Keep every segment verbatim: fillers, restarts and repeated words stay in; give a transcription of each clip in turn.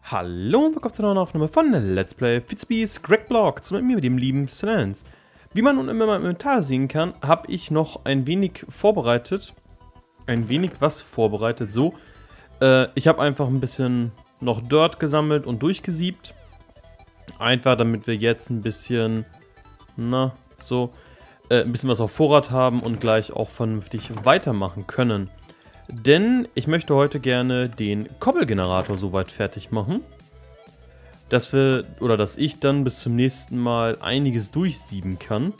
Hallo und willkommen zu einer neuen Aufnahme von Let's Play Fitzbees Greg zu mit mir, mit dem lieben Silence. Wie man nun immer im Inventar sehen kann, habe ich noch ein wenig vorbereitet. Ein wenig was vorbereitet, so. Äh, ich habe einfach ein bisschen noch Dirt gesammelt und durchgesiebt. Einfach damit wir jetzt ein bisschen, na, so, äh, ein bisschen was auf Vorrat haben und gleich auch vernünftig weitermachen können. Denn ich möchte heute gerne den Cobble-Generator soweit fertig machen, dass wir, oder dass ich dann bis zum nächsten Mal einiges durchsieben kann.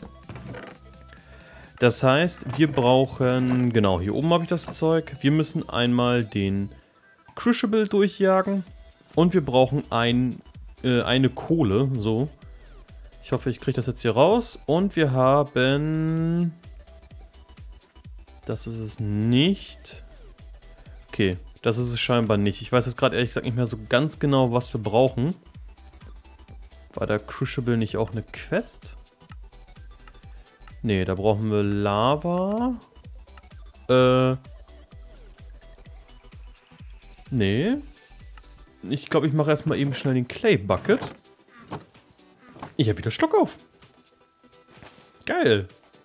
Das heißt, wir brauchen, genau, hier oben habe ich das Zeug, wir müssen einmal den Crucible durchjagen und wir brauchen ein, äh, eine Kohle, so. Ich hoffe, ich kriege das jetzt hier raus und wir haben, das ist es nicht. Okay, das ist es scheinbar nicht. Ich weiß jetzt gerade ehrlich gesagt nicht mehr so ganz genau, was wir brauchen. War der Crucible nicht auch eine Quest? Ne, da brauchen wir Lava. Äh. Nee. Ich glaube, ich mache erstmal eben schnell den Clay Bucket. Ich habe wieder Schluck auf. Geil.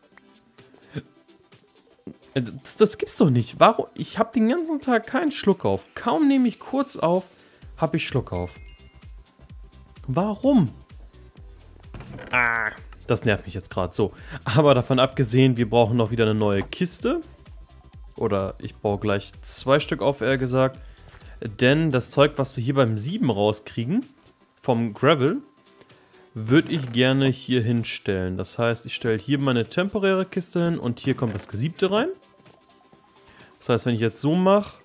Das, das gibt's doch nicht. Warum? Ich habe den ganzen Tag keinen Schluck auf. Kaum nehme ich kurz auf, habe ich Schluck auf. Warum? Ah, das nervt mich jetzt gerade so. Aber davon abgesehen, wir brauchen noch wieder eine neue Kiste. Oder ich baue gleich zwei Stück auf, eher gesagt. Denn das Zeug, was wir hier beim sieben rauskriegen, vom Gravel, würde ich gerne hier hinstellen. Das heißt, ich stelle hier meine temporäre Kiste hin und hier kommt das Gesiebte rein. Das heißt, wenn ich jetzt so mache,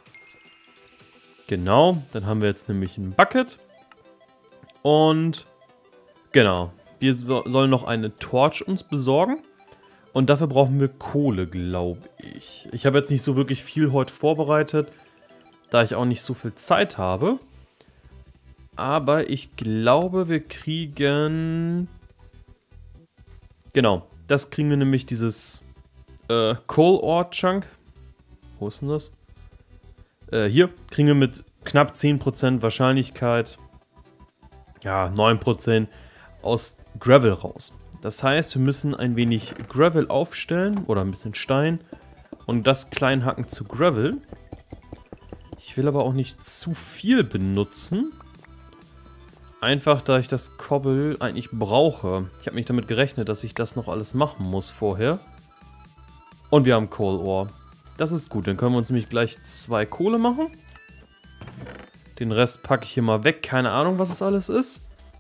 genau, dann haben wir jetzt nämlich ein Bucket. Und genau, wir sollen noch eine Torch uns besorgen. Und dafür brauchen wir Kohle, glaube ich. Ich habe jetzt nicht so wirklich viel heute vorbereitet, da ich auch nicht so viel Zeit habe. Aber ich glaube, wir kriegen... Genau, das kriegen wir nämlich, dieses äh, Coal Ore Chunk. Wo ist denn das? Äh, hier kriegen wir mit knapp zehn Prozent Wahrscheinlichkeit, ja, neun Prozent aus Gravel raus. Das heißt, wir müssen ein wenig Gravel aufstellen oder ein bisschen Stein und das klein hacken zu Gravel. Ich will aber auch nicht zu viel benutzen. Einfach, da ich das Cobble eigentlich brauche. Ich habe nicht damit gerechnet, dass ich das noch alles machen muss vorher. Und wir haben Coal Ore. Das ist gut, dann können wir uns nämlich gleich zwei Kohle machen. Den Rest packe ich hier mal weg. Keine Ahnung, was es alles ist.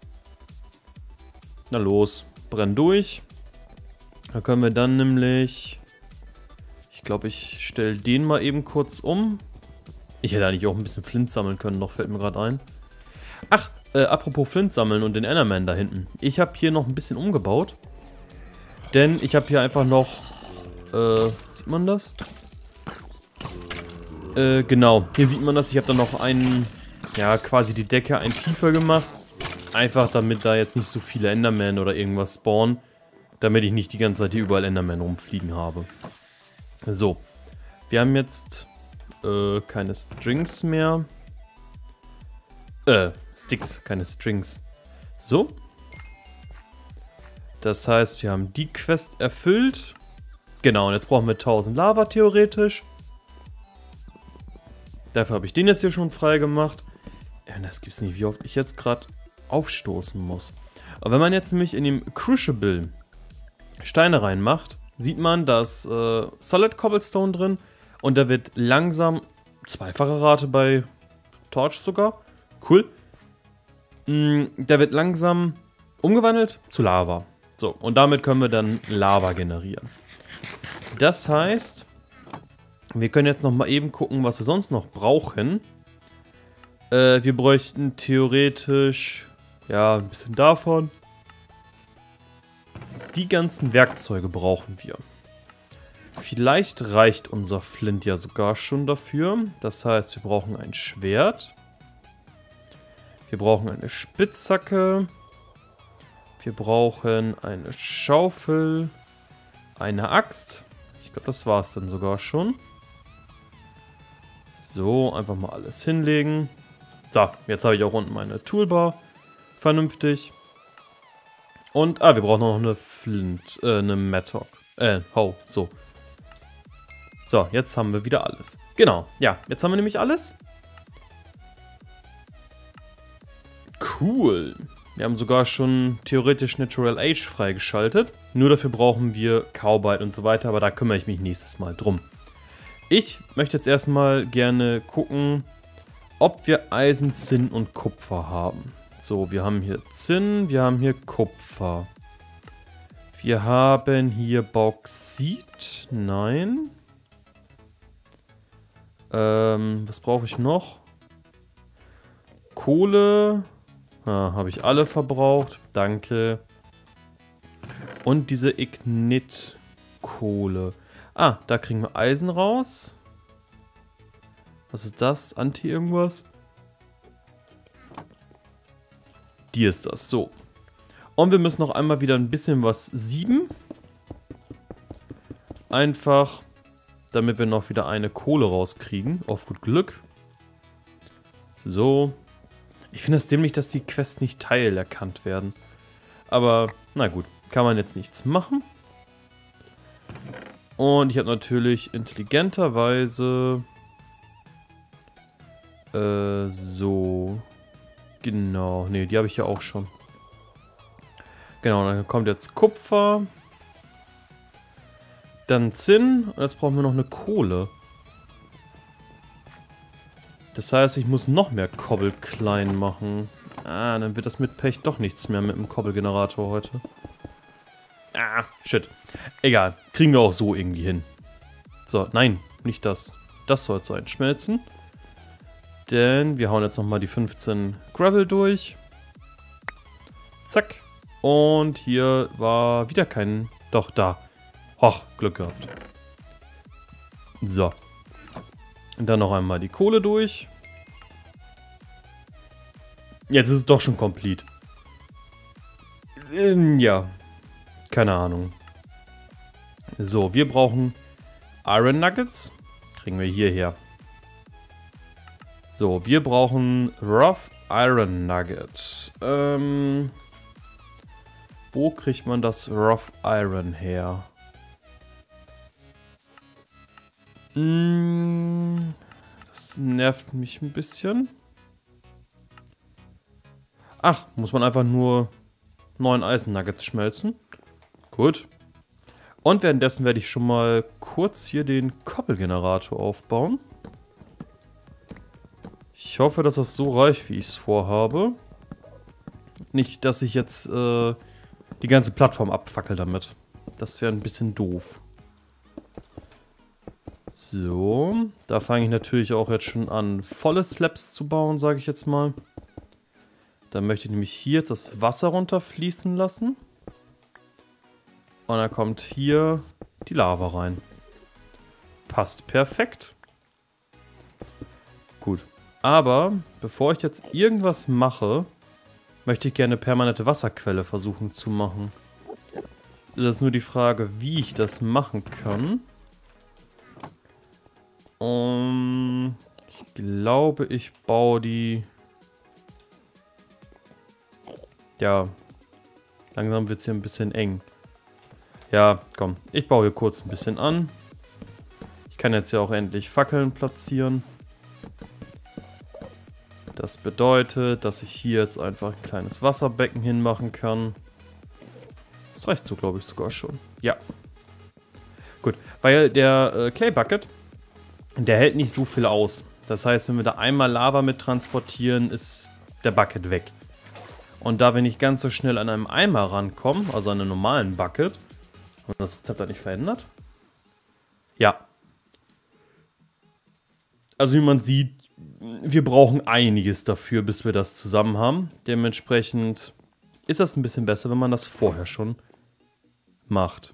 Na los, brenn durch. Da können wir dann nämlich... Ich glaube, ich stelle den mal eben kurz um. Ich hätte eigentlich auch ein bisschen Flint sammeln können, noch fällt mir gerade ein. Ach, äh, apropos Flint sammeln und den Enderman da hinten. Ich habe hier noch ein bisschen umgebaut. Denn ich habe hier einfach noch... Äh, sieht man das? Äh, genau. Hier sieht man das. Ich habe dann noch einen... Ja, quasi die Decke ein tiefer gemacht. Einfach damit da jetzt nicht so viele Endermen oder irgendwas spawnen. Damit ich nicht die ganze Zeit hier überall Endermen rumfliegen habe. So. Wir haben jetzt... Äh, keine Strings mehr. Äh, Sticks, keine Strings. So. Das heißt, wir haben die Quest erfüllt. Genau, und jetzt brauchen wir tausend Lava theoretisch. Dafür habe ich den jetzt hier schon frei gemacht. Ja, das gibt es nicht, wie oft ich jetzt gerade aufstoßen muss. Aber wenn man jetzt nämlich in dem Crucible Steine reinmacht, sieht man das äh, Solid Cobblestone drin. Und da wird langsam, zweifache Rate bei Torch sogar, cool. Mm, der wird langsam umgewandelt zu Lava. So, und damit können wir dann Lava generieren. Das heißt, wir können jetzt noch mal eben gucken, was wir sonst noch brauchen. Äh, wir bräuchten theoretisch, ja, ein bisschen davon. Die ganzen Werkzeuge brauchen wir. Vielleicht reicht unser Flint ja sogar schon dafür. Das heißt, wir brauchen ein Schwert. Wir brauchen eine Spitzhacke. Wir brauchen eine Schaufel. Eine Axt. Ich glaube, das war es dann sogar schon. So, einfach mal alles hinlegen. So, jetzt habe ich auch unten meine Toolbar. Vernünftig. Und, ah, wir brauchen noch eine Flint, äh, eine Mattock. Äh, How, so. So, jetzt haben wir wieder alles. Genau, ja, jetzt haben wir nämlich alles. Cool. Wir haben sogar schon theoretisch Natural Age freigeschaltet. Nur dafür brauchen wir Cowbite und so weiter, aber da kümmere ich mich nächstes Mal drum. Ich möchte jetzt erstmal gerne gucken, ob wir Eisen, Zinn und Kupfer haben. So, wir haben hier Zinn, wir haben hier Kupfer. Wir haben hier Bauxit. Nein. Ähm, was brauche ich noch? Kohle. Ah, habe ich alle verbraucht. Danke. Und diese Ignit-Kohle. Ah, da kriegen wir Eisen raus. Was ist das? Anti irgendwas? Die ist das. So. Und wir müssen noch einmal wieder ein bisschen was sieben. Einfach, damit wir noch wieder eine Kohle rauskriegen. Auf gut Glück. So. Ich finde es dämlich, dass die Quests nicht teilerkannt werden. Aber, na gut. Kann man jetzt nichts machen. Und ich habe natürlich intelligenterweise... Äh, so... Genau. Ne, die habe ich ja auch schon. Genau, dann kommt jetzt Kupfer. Dann Zinn. Und jetzt brauchen wir noch eine Kohle. Das heißt, ich muss noch mehr Kobbel klein machen. Ah, dann wird das mit Pech doch nichts mehr mit dem Kobbelgenerator heute. Ah, shit. Egal. Kriegen wir auch so irgendwie hin. So, nein, nicht das. Das soll sein. Schmelzen. Denn wir hauen jetzt nochmal die fünfzehn Gravel durch. Zack. Und hier war wieder kein... Doch, da. Hoch, Glück gehabt. So. Und dann noch einmal die Kohle durch. Jetzt ist es doch schon complete. Ähm, ja. Keine Ahnung. So, wir brauchen Iron Nuggets. Kriegen wir hierher. So, wir brauchen Rough Iron Nugget. Ähm, wo kriegt man das Rough Iron her? Hm, das nervt mich ein bisschen. Ach, muss man einfach nur neun Eisen Nuggets schmelzen. Gut. Und währenddessen werde ich schon mal kurz hier den Koppelgenerator aufbauen. Ich hoffe, dass das so reicht, wie ich es vorhabe. Nicht, dass ich jetzt äh, die ganze Plattform abfackel damit. Das wäre ein bisschen doof. So, da fange ich natürlich auch jetzt schon an, volle Slabs zu bauen, sage ich jetzt mal. Dann möchte ich nämlich hier jetzt das Wasser runterfließen lassen. Und dann kommt hier die Lava rein. Passt perfekt. Gut. Aber bevor ich jetzt irgendwas mache, möchte ich gerne eine permanente Wasserquelle versuchen zu machen. Das ist nur die Frage, wie ich das machen kann. Um, ich glaube, ich baue die... Ja, langsam wird es hier ein bisschen eng. Ja, komm, ich baue hier kurz ein bisschen an. Ich kann jetzt ja auch endlich Fackeln platzieren. Das bedeutet, dass ich hier jetzt einfach ein kleines Wasserbecken hinmachen kann. Das reicht so, glaube ich, sogar schon. Ja. Gut, weil der äh, Clay Bucket, der hält nicht so viel aus. Das heißt, wenn wir da einmal Lava mit transportieren, ist der Bucket weg. Und da wir nicht ganz so schnell an einem Eimer rankommen, also an einem normalen Bucket, und das Rezept hat nicht verändert. Ja. Also wie man sieht, wir brauchen einiges dafür, bis wir das zusammen haben. Dementsprechend ist das ein bisschen besser, wenn man das vorher schon macht.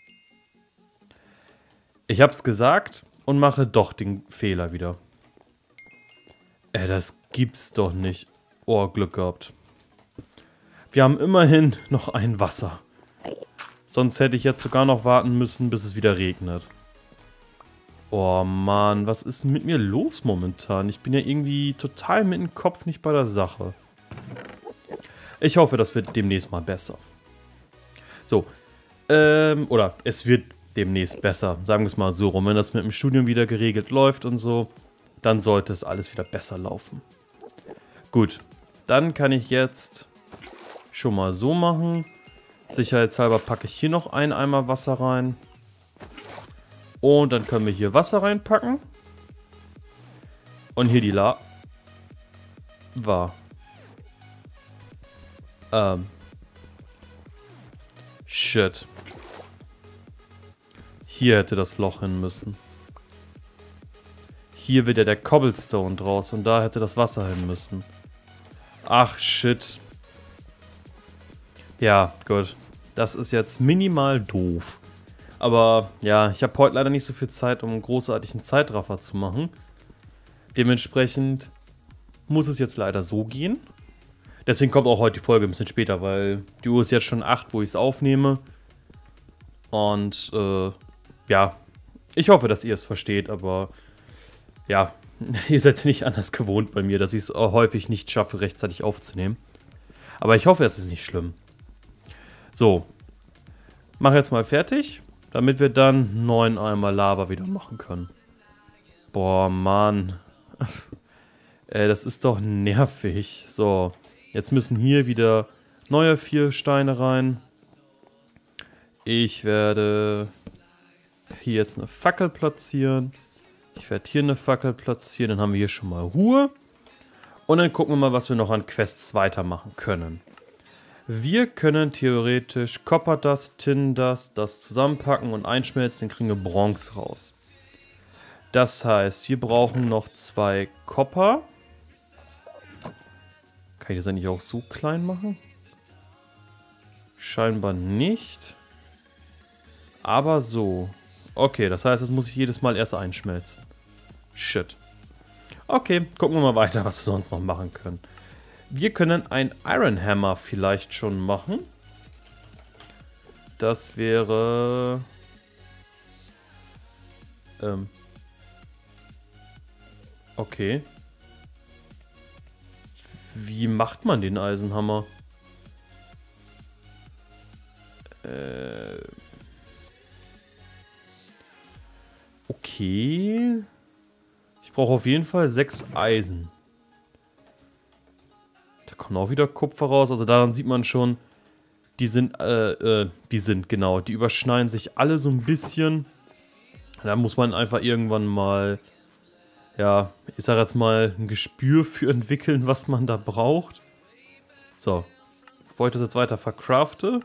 Ich habe es gesagt und mache doch den Fehler wieder. Äh, das gibt's doch nicht. Oh, Glück gehabt. Wir haben immerhin noch ein Wasser. Sonst hätte ich jetzt sogar noch warten müssen, bis es wieder regnet. Oh Mann, was ist denn mit mir los momentan? Ich bin ja irgendwie total mit dem Kopf nicht bei der Sache. Ich hoffe, das wird demnächst mal besser. So, ähm, oder es wird demnächst besser, sagen wir es mal so rum. Wenn das mit dem Studium wieder geregelt läuft und so, dann sollte es alles wieder besser laufen. Gut, dann kann ich jetzt schon mal so machen. Sicherheitshalber packe ich hier noch einen Eimer Wasser rein. Und dann können wir hier Wasser reinpacken. Und hier die La... War. Ähm. Shit. Hier hätte das Loch hin müssen. Hier wird ja der Cobblestone draus und da hätte das Wasser hin müssen. Ach, shit. Ja, gut. Das ist jetzt minimal doof. Aber ja, ich habe heute leider nicht so viel Zeit, um einen großartigen Zeitraffer zu machen. Dementsprechend muss es jetzt leider so gehen. Deswegen kommt auch heute die Folge ein bisschen später, weil die Uhr ist jetzt schon acht, wo ich es aufnehme. Und äh, ja, ich hoffe, dass ihr es versteht, aber ja, ihr seid nicht anders gewohnt bei mir, dass ich es häufig nicht schaffe, rechtzeitig aufzunehmen. Aber ich hoffe, es ist nicht schlimm. So, mache jetzt mal fertig, damit wir dann neun Eimer Lava wieder machen können. Boah, Mann. Ey, das ist doch nervig. So, jetzt müssen hier wieder neue vier Steine rein. Ich werde hier jetzt eine Fackel platzieren. Ich werde hier eine Fackel platzieren. Dann haben wir hier schon mal Ruhe. Und dann gucken wir mal, was wir noch an Quests weitermachen können. Wir können theoretisch Copper Dust, Tin Dust, das zusammenpacken und einschmelzen. Dann kriegen wir Bronze raus. Das heißt, wir brauchen noch zwei Copper. Kann ich das eigentlich auch so klein machen? Scheinbar nicht. Aber so. Okay, das heißt, das muss ich jedes Mal erst einschmelzen. Shit. Okay, gucken wir mal weiter, was wir sonst noch machen können. Wir können ein Iron Hammer vielleicht schon machen. Das wäre... Ähm... Okay. Wie macht man den Eisenhammer? Äh... Okay. Ich brauche auf jeden Fall sechs Eisen. Da kommt auch wieder Kupfer raus. Also daran sieht man schon, die sind, äh, äh, die sind, genau, die überschneiden sich alle so ein bisschen. Da muss man einfach irgendwann mal, ja, ich sag jetzt mal, ein Gespür für entwickeln, was man da braucht. So, bevor ich das jetzt weiter verkrafte.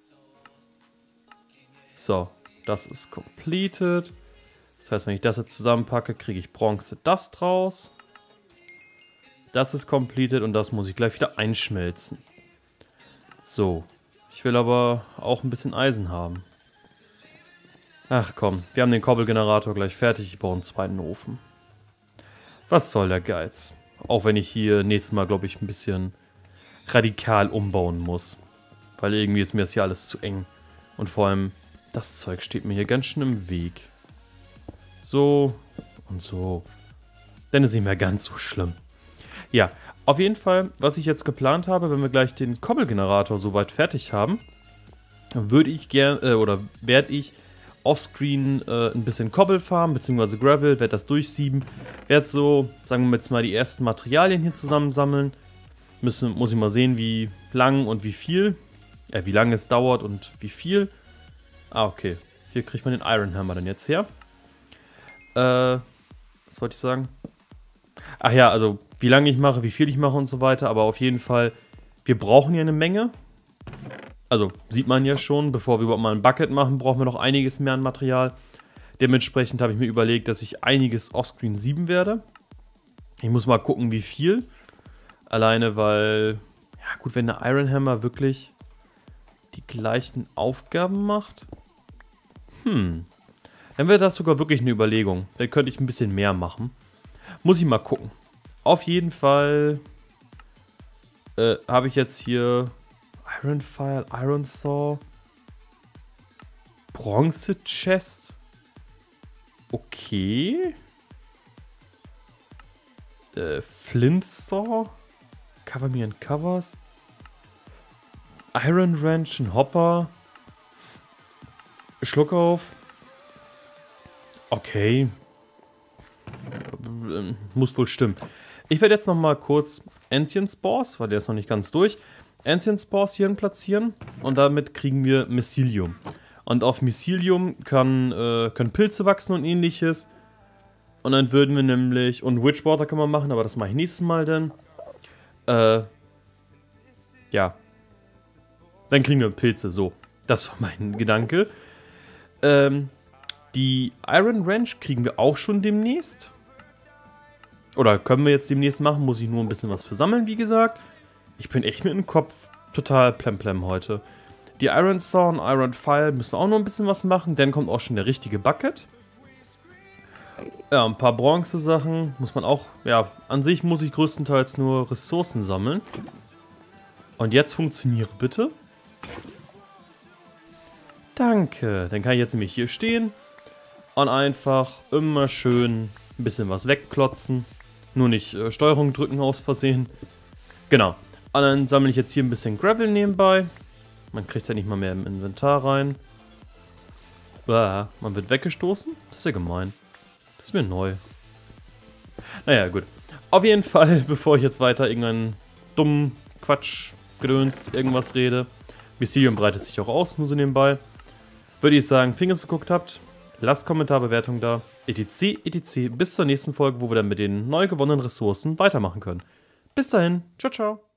So, das ist completed. Das heißt, wenn ich das jetzt zusammenpacke, kriege ich Bronze Dust raus. Das ist completed und das muss ich gleich wieder einschmelzen. So, ich will aber auch ein bisschen Eisen haben. Ach komm, wir haben den Kobbelgenerator gleich fertig. Ich baue einen zweiten Ofen. Was soll der Geiz? Auch wenn ich hier nächstes Mal, glaube ich, ein bisschen radikal umbauen muss. Weil irgendwie ist mir das hier alles zu eng. Und vor allem, das Zeug steht mir hier ganz schön im Weg. So und so. Dann ist es nicht mehr ganz so schlimm. Ja, auf jeden Fall, was ich jetzt geplant habe, wenn wir gleich den Kobbelgenerator soweit fertig haben, würde ich gerne, äh, oder werde ich offscreen äh, ein bisschen Kobbel farmen, beziehungsweise Gravel, werde das durchsieben, werde so, sagen wir jetzt mal, die ersten Materialien hier zusammensammeln. Müssen, muss ich mal sehen, wie lang und wie viel, äh, wie lange es dauert und wie viel. Ah, okay. Hier kriegt man den Iron Hammer dann jetzt her. Äh, was wollte ich sagen? Ach ja, also wie lange ich mache, wie viel ich mache und so weiter, aber auf jeden Fall, wir brauchen ja eine Menge. Also sieht man ja schon, bevor wir überhaupt mal ein Bucket machen, brauchen wir noch einiges mehr an Material. Dementsprechend habe ich mir überlegt, dass ich einiges offscreen sieben werde. Ich muss mal gucken, wie viel. Alleine, weil, ja gut, wenn der Iron Hammer wirklich die gleichen Aufgaben macht. Hm. Dann wäre das sogar wirklich eine Überlegung. Dann könnte ich ein bisschen mehr machen. Muss ich mal gucken. Auf jeden Fall äh, habe ich jetzt hier Iron File, Iron Saw, Bronze Chest. Okay. Äh, Flint Saw. Cover Me and Covers. Iron Wrench, ein Hopper. Schluck auf. Okay. Muss wohl stimmen. Ich werde jetzt noch mal kurz Ancient Spores, weil der ist noch nicht ganz durch, Ancient Spores hierhin platzieren und damit kriegen wir Mycelium. Und auf Mycelium kann, äh, können Pilze wachsen und ähnliches. Und dann würden wir nämlich, und Witchwater kann man machen, aber das mache ich nächstes Mal dann. Äh, ja. Dann kriegen wir Pilze, so. Das war mein Gedanke. Ähm, die Iron Wrench kriegen wir auch schon demnächst. Oder können wir jetzt demnächst machen, muss ich nur ein bisschen was versammeln, wie gesagt. Ich bin echt mit dem Kopf total plemplem heute. Die Iron Saw und Iron File müssen wir auch noch ein bisschen was machen. Dann kommt auch schon der richtige Bucket. Ja, ein paar Bronze-Sachen muss man auch... Ja, an sich muss ich größtenteils nur Ressourcen sammeln. Und jetzt funktioniere bitte. Danke. Dann kann ich jetzt nämlich hier stehen und einfach immer schön ein bisschen was wegklotzen. Nur nicht äh, Steuerung drücken aus Versehen. Genau. Und dann sammle ich jetzt hier ein bisschen Gravel nebenbei. Man kriegt es ja nicht mal mehr im Inventar rein. Bah, man wird weggestoßen? Das ist ja gemein. Das ist mir neu. Naja, gut. Auf jeden Fall, bevor ich jetzt weiter irgendeinen dummen Quatsch, Gedöns, irgendwas rede. Mycelium breitet sich auch aus, nur so nebenbei. Würde ich sagen, vielen Dank, dass ihr geguckt habt. Lasst Kommentarbewertung da. etc, et cetera. Bis zur nächsten Folge, wo wir dann mit den neu gewonnenen Ressourcen weitermachen können. Bis dahin. Ciao, ciao.